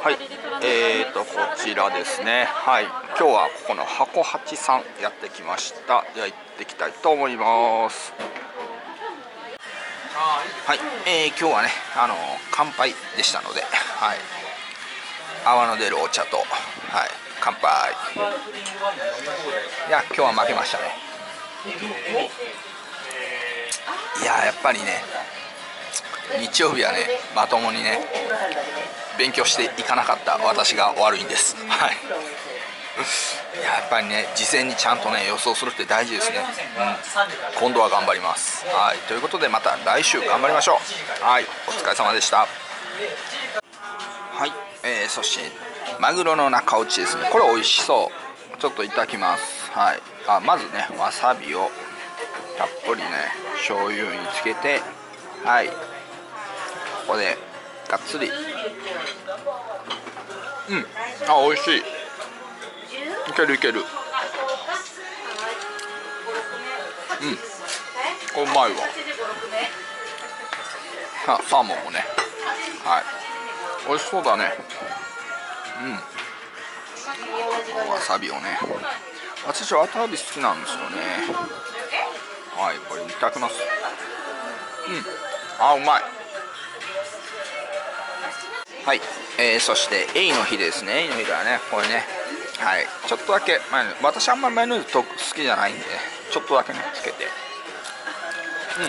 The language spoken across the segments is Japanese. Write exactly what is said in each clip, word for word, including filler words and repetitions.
はい、えーと、こちらですね。はい、今日はここの箱八さんやってきました。では行ってきたいと思います。はい、えー、今日はね、あの乾杯でしたので、はい、泡の出るお茶と、はい、乾杯。いや、今日は負けましたね。いや、やっぱりね、日曜日はね、まともにね、勉強していかなかった私が悪いんです。はい。やっぱりね、事前にちゃんとね予想するって大事ですね。うん、今度は頑張ります。はい、ということでまた来週頑張りましょう。はい、お疲れ様でした。はい、えー、そしてマグロの中落ちですね。これ美味しそう。ちょっといただきます。はい、あ、まずねわさびをたっぷりね醤油につけて、はい、ここでがっつり、うん、あ、美味しい。いけるいける。うん、これうまいわ。あ、サーモンもね、はい、美味しそうだね。うん、わさびをね、私はわさび好きなんですよね。はい、これいただきます。うん、あ、うまい。はい、えー、そしてエイの日ですね。エイの日だね、これね、はい、ちょっとだけマヨネーズ、私あんまりマヨネーズ好きじゃないんで、ちょっとだけねつけて、うん、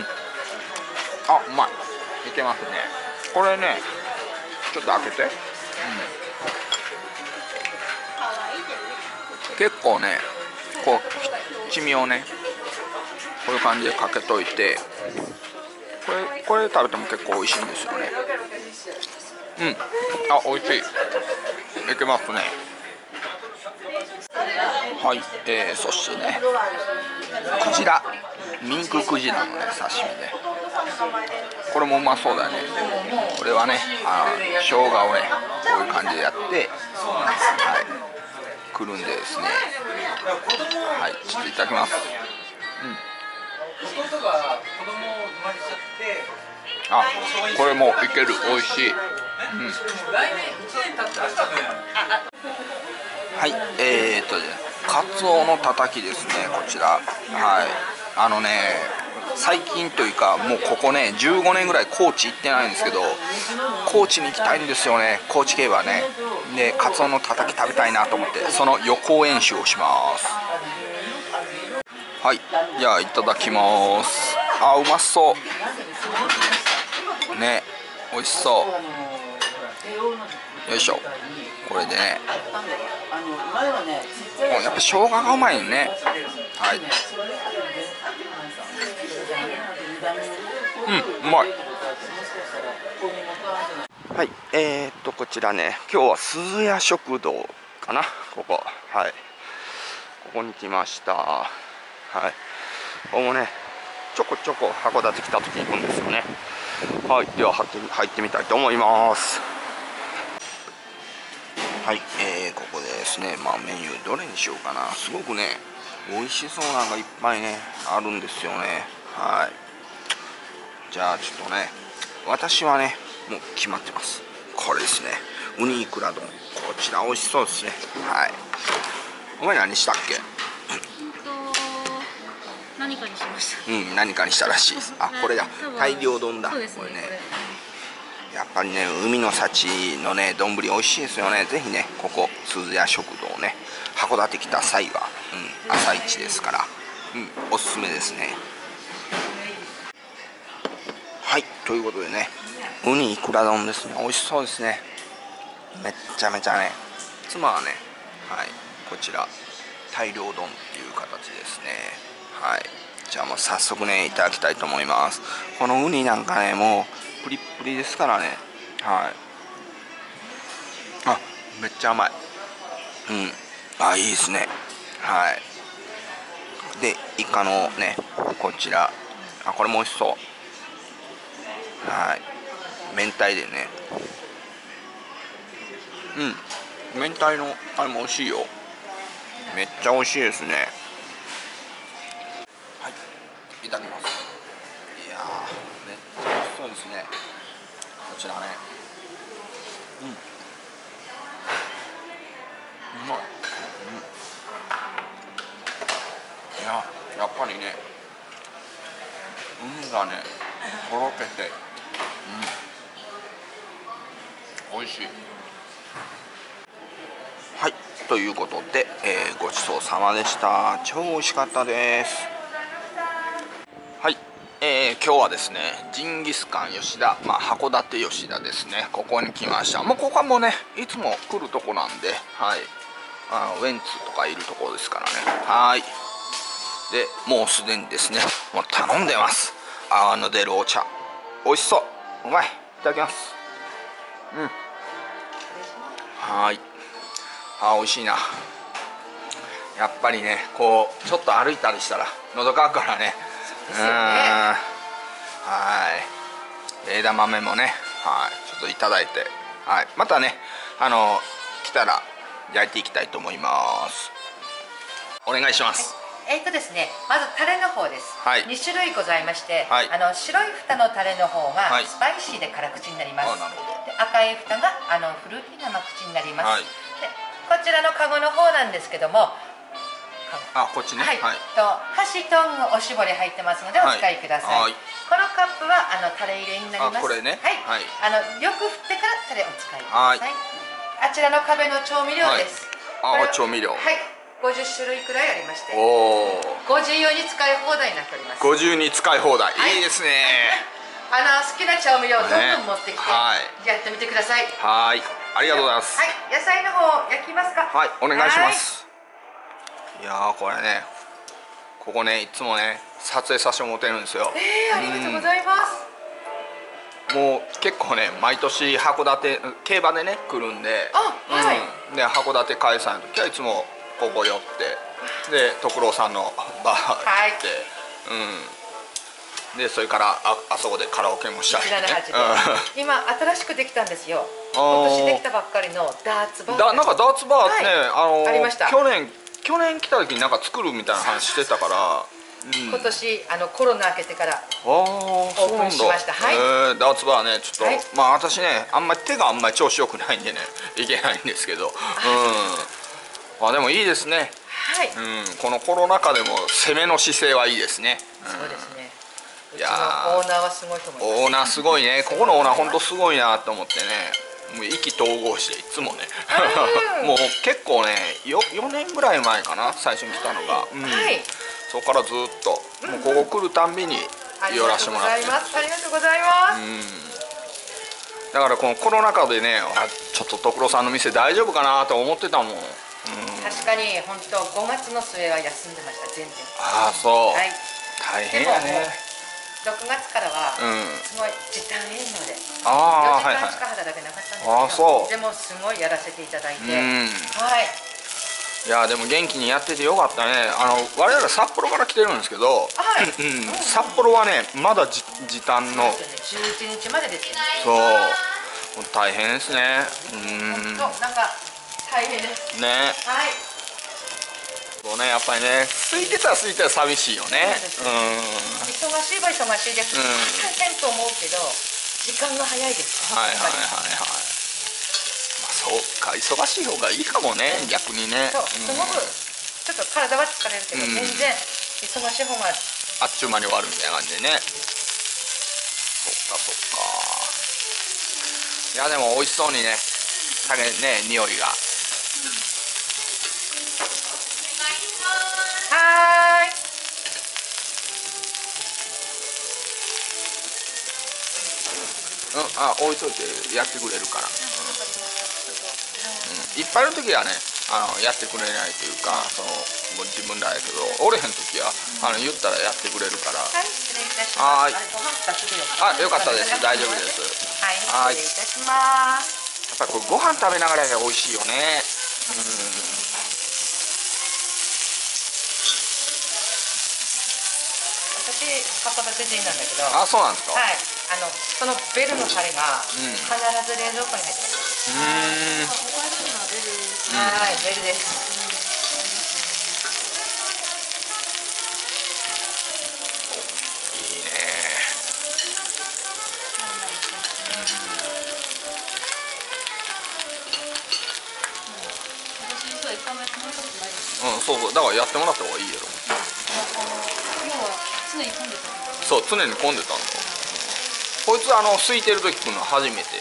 あ、うまい。いけますね。これね、ちょっと開けて、うん、結構ね、こう七味をねこういう感じでかけといて、これこれ食べても結構美味しいんですよね。うん、あ、美味しい。いけますね。はい、えー、そしてね、クジラ、ミンククジラのね刺身で、これもうまそうだね。これはね、あ、生姜をねこういう感じでやって、はい、くるんでですね、はい、ちょっといただきます。うん、あ、これもいける、美味しい。うん、はい、えー、っとカツオのたたきですね、こちら。はい、あのね、最近というかもうここねじゅうごねんぐらい高知行ってないんですけど、高知に行きたいんですよね、高知競馬ね。でカツオのたたき食べたいなと思って、その予行演習をします。はい、じゃあいただきます。あ、うまそうね、美味しそう。よいしょ。これでね、やっぱ生姜がうまいよね。はい、うん、うまい。はい、えー、っとこちらね、今日は鈴屋食堂かな、ここ。はい、ここに来ました。はい、ここもねちょこちょこ函館来た時に行くんですよね。はい、では入って入ってみたいと思います。はい、えー、ここでですね、まあメニューどれにしようかな。すごくね美味しそうなのがいっぱいねあるんですよね。はい、じゃあちょっとね、私はねもう決まってます。これですね、ウニイクラ丼。こちら美味しそうですね。はい、お前何したっけ？ 何かにしました。 うん、何かにしたらしいです。あ、これだ、大漁丼だ。これね、やっぱりね海の幸のね丼美味しいですよね。ぜひねここ鈴屋食堂ね、函館来た際は、うん、朝一ですから、うん、おすすめですね。はい、ということでね、ウニイクラ丼ですね。美味しそうですね。めっちゃめちゃね、妻はね、はい、こちら大漁丼っていう形ですね。はい、じゃあもう早速ねいただきたいと思います。このウニなんかねもうプリップリですからね。はい、あ、めっちゃ甘い。うん、あ、いいですね。はい、でイカのねこちら、あ、これも美味しそう。はい、明太でね、うん、明太のあれも美味しいよ。めっちゃ美味しいですね。はい、いただきます。いやー、めっちゃ美味しそうですね。こちらね、うん、 がねとろけて、うん、美味しい。はい、ということで、えー、ごちそうさまでした。超美味しかったです。はい、えー、今日はですねジンギスカン吉田、まあ、函館吉田ですね、ここに来ました。もうここはもうねいつも来るとこなんで、はい、あのウェンツとかいるところですからね。はい、でもうすでにですねもう頼んでます。泡の出るお茶、美味しそう、うまい。いただきます。うん、はい、あ、美味しいな。やっぱりねこうちょっと歩いたりしたら喉乾くからね。うん、はい、枝豆もね、はい、ちょっといただいて、はい、またねあの来たら焼いていきたいと思います。お願いします。 はい、えーとですね、まずタレの方です、はい、に種類ございまして、はい、あの白い蓋のタレの方がスパイシーで辛口になります、はい、で赤い蓋があのフルーティーな甘口になります、はい、でこちらのカゴの方なんですけども、 あ、こっちね、 はい、はい、と箸トングおしぼり入ってますのでお使いください、はい、このカップはあのタレ入れになります。 あ、これね、 はい、はい、あのよく振ってからタレお使いください、はい、あちらの壁の調味料です、 はい、あ、調味料、 はい、ごじゅっしゅるいくらいありまして、おご自由に使い放題になっております。 ご自由に使い放題、はい、いいですね。 あの好きな調味料をどんどん持ってきて、ね、はい、やってみてください。 はい、ありがとうございます。 はい、野菜の方焼きますか。 はい、お願いします。いやーこれね、ここねいつもね撮影させてもらってるんですよ。 えー、ありがとうございます。 うん、もう結構ね毎年函館競馬でね来るんで、 あ、はい、 うん、で函館開催の時はいつもここ寄ってで徳郎さんのバー行って、はい、うん、でそれからああそこでカラオケもしたり、ね、 今新しくできたんですよ。今年できたばっかりのダーツバーだ、なんかダーツバーね、はい、あのありました。 去年去年来た時になんか作るみたいな話してたから、 うん、今年あのコロナ明けてからオープンしました。はい、えー、ダーツバーねちょっと、はい、まあ私ねあんまり手があんまり調子よくないんでねいけないんですけど、うん、まあでもいいですね。 はい、 うん、このコロナ禍でも攻めの姿勢はいいですね。 うん、そうですね。 いやー、オーナーはすごいと思います。 オーナーすごいね。ここのオーナー本当すごいなと思ってね。もう意気投合していつもねもう結構ね よ, よねんぐらい前かな最初に来たのが、うん、はい、そこからずっともうここ来るたんびに寄らせてもらってます。 ありがとうございます。 うん、だからこのコロナ禍でねあちょっと徳郎さんの店大丈夫かなと思ってたもん。うん、 確かに本当ごがつの末は休んでました全然。 ああそう、はい、大変やね。 ろくがつからはすごい時短営業でよじかんしか働けなかったんですけど、でもすごいやらせていただいて、はい、 いやでも元気にやっててよかったね。あの我々札幌から来てるんですけど、はい、うん、札幌はねまだ時短のじゅういちにちまでですよ。 そうもう大変ですね。 うん、なんか大変ですね。はい、そうね、やっぱりね空いてたら空いてたら寂しいよね。うん、 忙しいは忙しいです。大変と思うけど時間が早いです。 はいはいはいはい。まあそうか、忙しい方がいいかもね、逆にね。 そう、すごくちょっと体は疲れるけど、全然忙しい方があっちゅう間に終わるみたいな感じでね。そっかそっか。いやでも美味しそうにね、酒ね匂いが。 はーい。 うん、あ、置いといてやってくれるから、うんうん、いっぱいの時はねあのやってくれないというかそのもう自分らやけど折れへん時はあの言ったらやってくれるから。 はい、失礼いたします。 はい、あ、よかったです。大丈夫です。 はい、失礼いたします。 やっぱりこれご飯食べながら美味しいよね。うん、 私函館人なんだけど。 あ、そうなんですか。 はい、あのそのベルのタレが必ず冷蔵庫に入ってます。うん。はい、ベルです。 いいね。うん、そうそう、だからやってもらった方がいいやろ。 要は常に混んでた。 そう常に混んでたんだ。こいつあの空いてる時来るの初めて。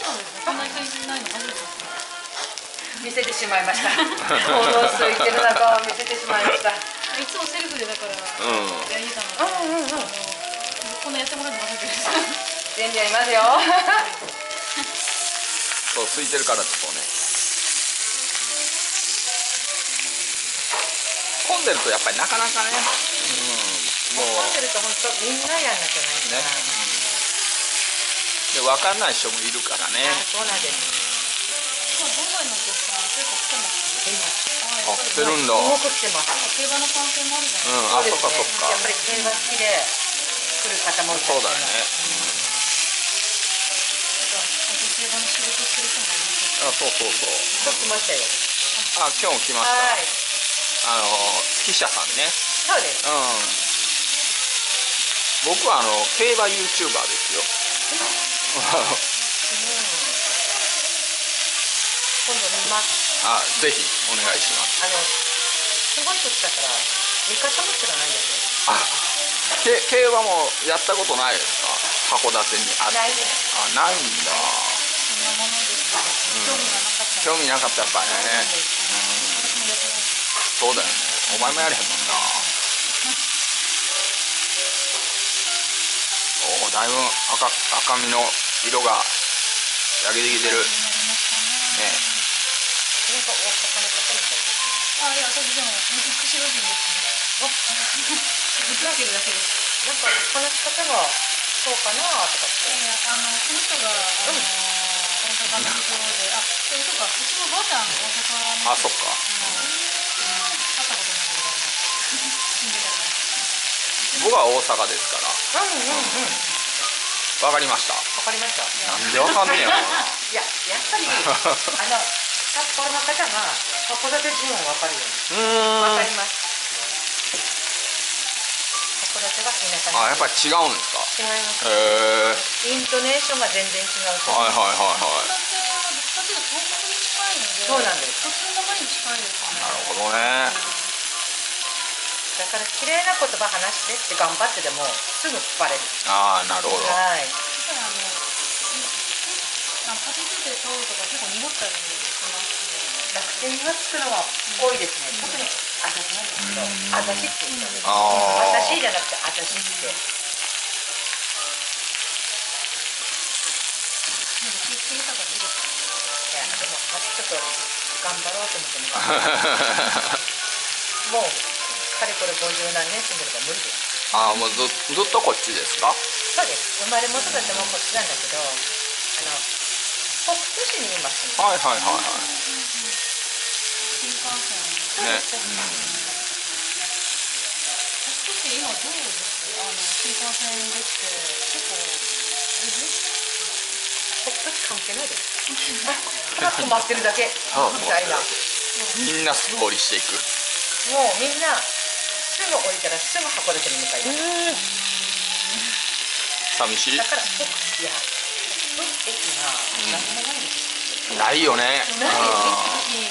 見せてしまいました。この空いてる中を見せてしまいました。 いつもセルフでだから、 うん、 やりたので、うんうんうん、こんなやってもらうの初めてです。 全然やりますよ。 そう空いてるからちょっとね。混んでるとやっぱりなかなかね、 うん、もう混んでると本当みんなやんなきゃないからね、 うん、で分かんない人もいるからね。 あ、そうなんです。 ドバイのお客さん結構来てます。 あ、来てるんだ。 多く来てます。 競馬の観戦もあるじゃない。 うん、あ、そっかそっか。 やっぱり競馬好きで来る方もいる。 そうだよね。 競馬の仕事してる人もいます。 あ、そうそうそう。 今日来ましたよ。 あ、今日も来ました。あの記者さんね。 そうです。 うん。僕はあの競馬ユーチューバーですよ。 今度見ます。 あ、ぜひお願いします。 あのすごい年だから見方も知らないんですよ。 あ、け競馬もやったことないですか？函館にあって。 ないです。 あ、ないんだ。 そんなものですか。 興味がなかった。興味なかったやっぱね。うん。そうだよね。お前もやれへんもんな。おお、だいぶ赤赤身の色が焼けてきてる。ね。 なんか大阪の方みたいです。 あ、いや、私でも釧路人ですね。ぶつけるだけです。 なんか話し方がそうかなとかって。 いや、あのこの人があの大阪の人で、あ、そういうか、うちのばあちゃん大阪の人。 あ、そっか。 会ったことないけど、住んでたから。 僕は大阪ですから。 うんうんうん。 わかりました。 わかりました。 なんでわかんねえやろ。 いや、やっぱりあの札幌の方が函館人をわかるように。 うん。 わかります。函館が田舎に。 あ、やっぱり違うんですか。 違います。 へえ。 イントネーションが全然違うと。 はいはいはいはい。 そうなんです。 そっちの名前に近いですね。 なるほどね。 だから綺麗な言葉話してって頑張ってでもすぐバレる。 ああ、なるほど。 はい。 だからあのパティスで通るとか結構濁ったりしますね。 楽天がつくのは多いですね。特に私なんですけど、私って言うんですよ。 ああ。 私じゃなくて私って。 気付いたからいいですか。 いやでもちょっと頑張ろうと思ってもうかれこれごじゅうなんねん住んでるから無理です。 ああ、もうずずっとこっちですか。 そうです。生まれも育ってもこっちなんだけど、あの北斗市にいますね。 はいはいはいはい。 新幹線ね。 北斗市今どうです。あの新幹線できて結構北斗市関係ないです。ただ困ってるだけみたいな。 みんな素通りしていく。 もうみんなすぐ降りたらすぐ函館に向かいます。 寂しい。 だから北いや北斗駅が何もないです。 ないよね。 ない。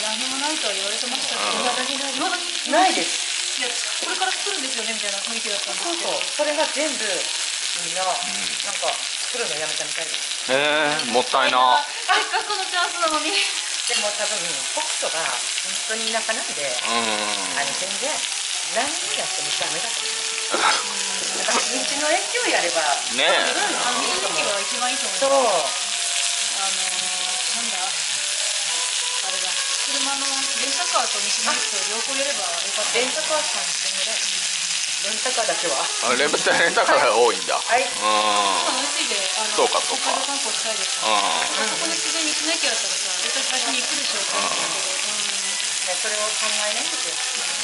何もないとは言われてましたけど、 ないです。 いや、これから作るんですよねみたいな雰囲気だったんですけど。 そうそう。それが全部みんななんか作るのやめたみたいです。 ええ、もったいな。 せっかくのチャンスなのに。 でも多分北斗が本当に田舎なんで、あの全然何をやってもダメだと思います。だから道の駅をやればねえ。 あの道の駅が一番いいと思います。 そう。 あのなんだあれだ車のレンタカーと道の駅と両方やればよかった。 レンタカーさんぜんぐらい。レンタカーだけは。 あ、レンタレンタカーが多いんだ。 はい。 うん。 乗り継いであのそうかそうか。 北海道観光したいです。 うん。 そこに自然道の駅だったらさ、絶対最初に行くでしょって思うんですけど、ね、それを考えないんですよ。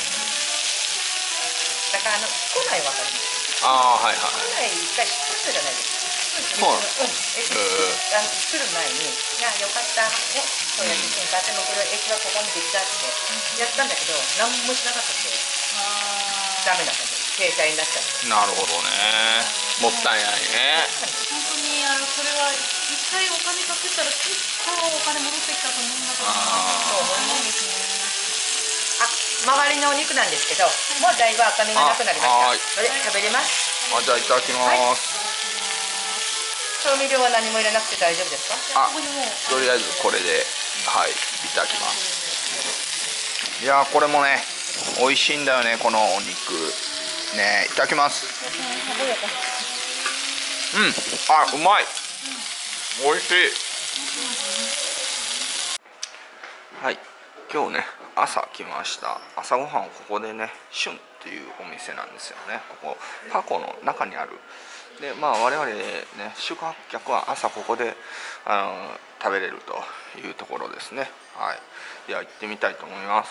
だからあの来ないわかります。 ああ、はいはい。 来ない一回知ったじゃないですか。 そう。 うん。駅あの作る前に、いやよかったね、そうやって新幹線もこれ駅はここにできたってやったんだけど、何もしなかったんで、ダメだったんです。携帯になっちゃって。 なるほどね。もったいないね。 本当にあのそれは一回お金かけたら結構お金戻ってきたと思うんだけど、そう思うんですね。 あ、周りのお肉なんですけど、もうだいぶ赤みがなくなりました。それ食べれます。 あ、じゃあいただきます。 調味料は何も入れなくて大丈夫ですか？ あ、とりあえずこれで、はい、いただきます。いやー、これもね美味しいんだよね、このお肉ね。いただきます。うん、あ、うまい、美味しい。はい、今日ね朝来ました。朝ごはんをここでね、旬っていうお店なんですよね。ここパコの中にある。で、まあ我々ね、宿泊客は朝ここであの食べれるというところですね。はい、では行ってみたいと思います。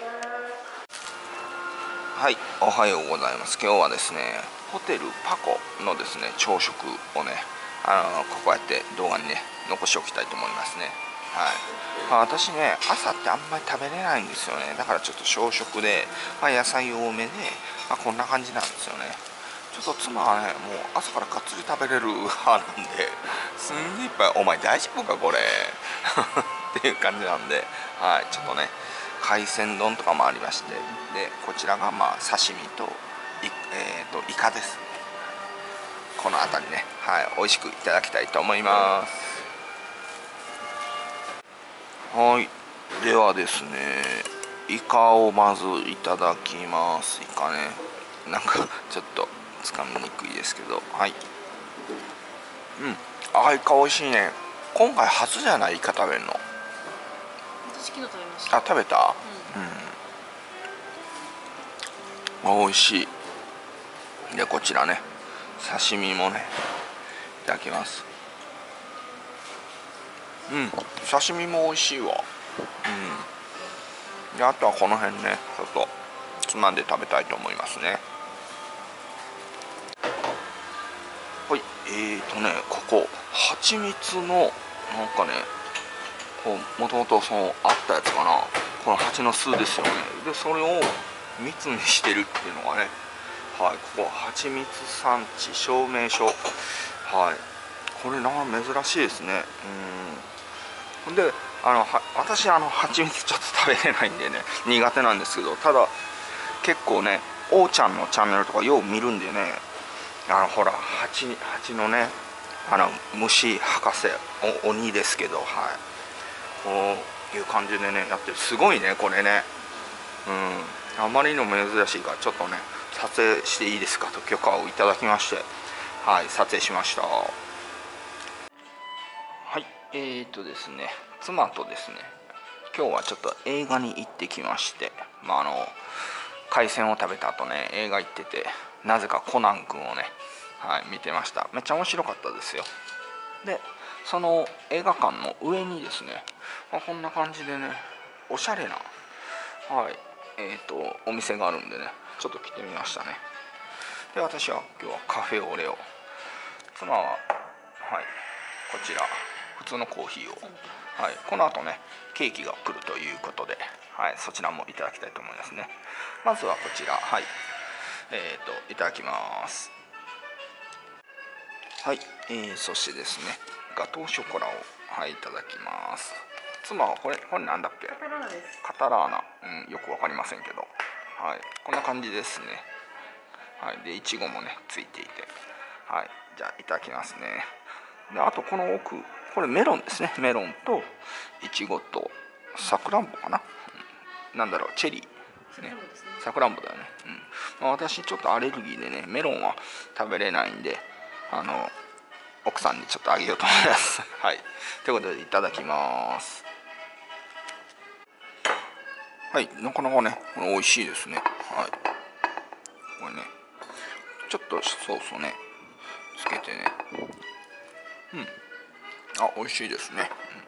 はい、おはようございます。今日はですね、ホテルパコのですね朝食をね、あのここやって動画にね残しておきたいと思いますね。はい、まあ、私ね朝ってあんまり食べれないんですよね。だからちょっと小食で、まあ、野菜多めで、まあ、こんな感じなんですよね。ちょっと妻はねもう朝からがっつり食べれる派なんですんげえいっぱい、お前大丈夫かこれっていう感じなんで、はい、ちょっとね海鮮丼とかもありまして、でこちらがまあ刺身と い,、えー、とイカですね。この辺りね、はい、美味しくいただきたいと思います。はい、ではですね、イカをまずいただきます。イカね、なんかちょっとつかみにくいですけど、はい、うん、あ、イカ美味しいね。今回初じゃない？イカ食べるの。 私昨日食べました。 あ、食べた？うん、うん、美味しい。でこちらね、刺身もねいただきます。うん、刺身も美味しいわ。うん、であとはこの辺ねちょっとつまんで食べたいと思いますね。はい、えーとね、ここ蜂蜜のなんかね、こうもともとそのあったやつかな、この蜂の巣ですよね。でそれを蜜にしてるっていうのがね、はい、ここ蜂蜜産地証明書、はい、これなんか珍しいですね。うん、であのは私あの蜂蜜ちょっと食べれないんでね苦手なんですけど、ただ結構ねおーちゃんのチャンネルとかよう見るんでね、あのほら蜂蜂のね、あの虫博士お鬼ですけど、はい、こういう感じでねやってる。すごいねこれね。うん、あまりにも珍しいからちょっとね撮影していいですかと許可をいただきまして、はい、撮影しました。はい、えーとですね、妻とですね今日はちょっと映画に行ってきまして、まあ、あの海鮮を食べた後ね映画行ってて、なぜかコナン君をね、はい、見てました。めっちゃ面白かったですよ。でその映画館の上にですね、まあ、こんな感じでねおしゃれな、はい、えーとお店があるんでねちょっと来てみましたね。で私は今日はカフェオレを、妻は、はい、こちら普通のコーヒーを、はい、この後ねケーキが来るということで、はい、そちらもいただきたいと思いますね。まずはこちら、はい、えーといただきます。はい、えー、そしてですねガトーショコラを、はい、いただきます。妻はこれこれなんだっけ？カタラーナです。カタラーナ、うん、よくわかりませんけど、はい、こんな感じですね。はい、でいちごもねついていて、はい、じゃあいただきますね。であとこの奥、これメロンですね。メロンといちごとさくらんぼかな、うん、なんだろう、チェリーですね。さくらんぼだよね。うん、まあ、私ちょっとアレルギーでねメロンは食べれないんで、あの奥さんにちょっとあげようと思いますはい、ということでいただきます。はい、なかなかねこれ美味しいですね。はい、これねちょっとソースをねつけてね、うん、あ、美味しいですね。うん、